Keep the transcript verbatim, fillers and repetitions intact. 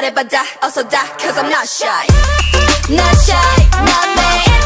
말해봐 다 어서 다 Cause I'm not shy Not shy, not me